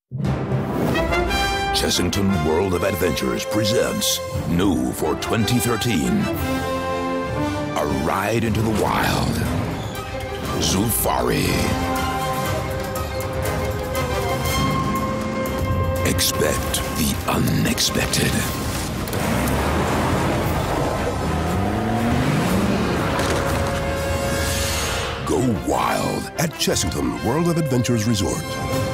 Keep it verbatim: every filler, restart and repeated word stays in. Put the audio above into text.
Chessington World of Adventures presents new for twenty thirteen. A ride into the wild. ZUFARI. Expect the unexpected. Go wild at Chessington World of Adventures Resort.